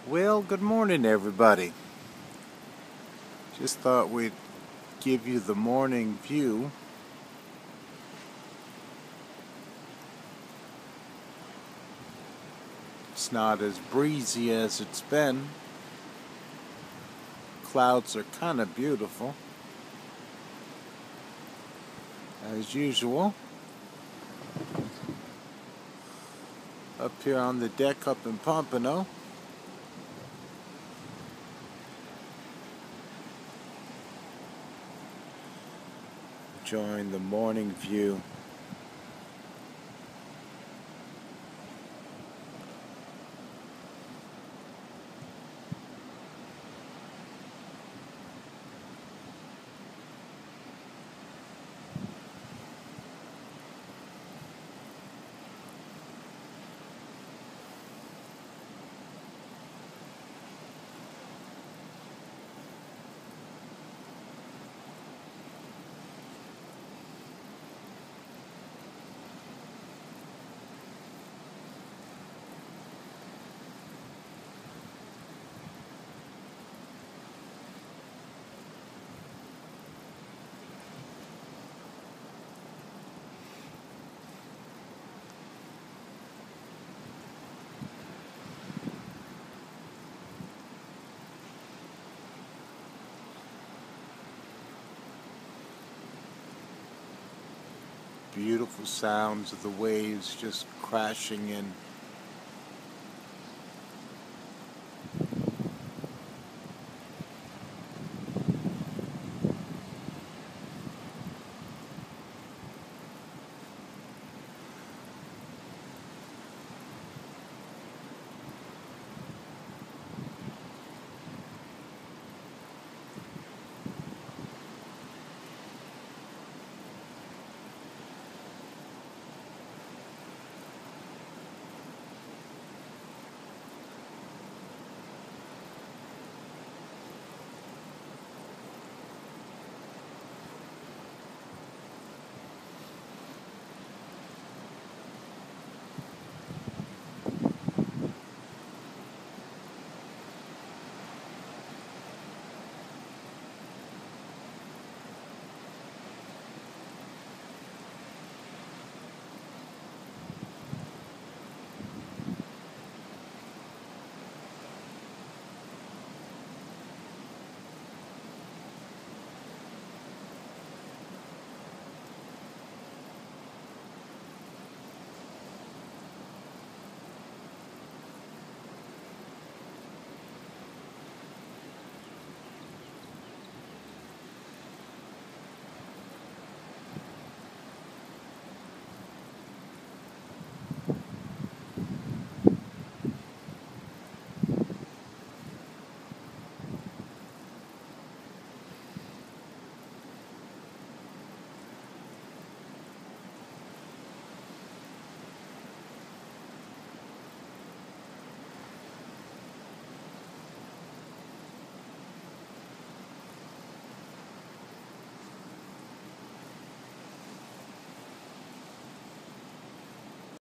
Well, good morning, everybody. Just thought we'd give you the morning view. It's not as breezy as it's been. Clouds are kind of beautiful, as usual. Up here on the deck up in Pompano. Enjoying the morning view. Beautiful sounds of the waves just crashing in.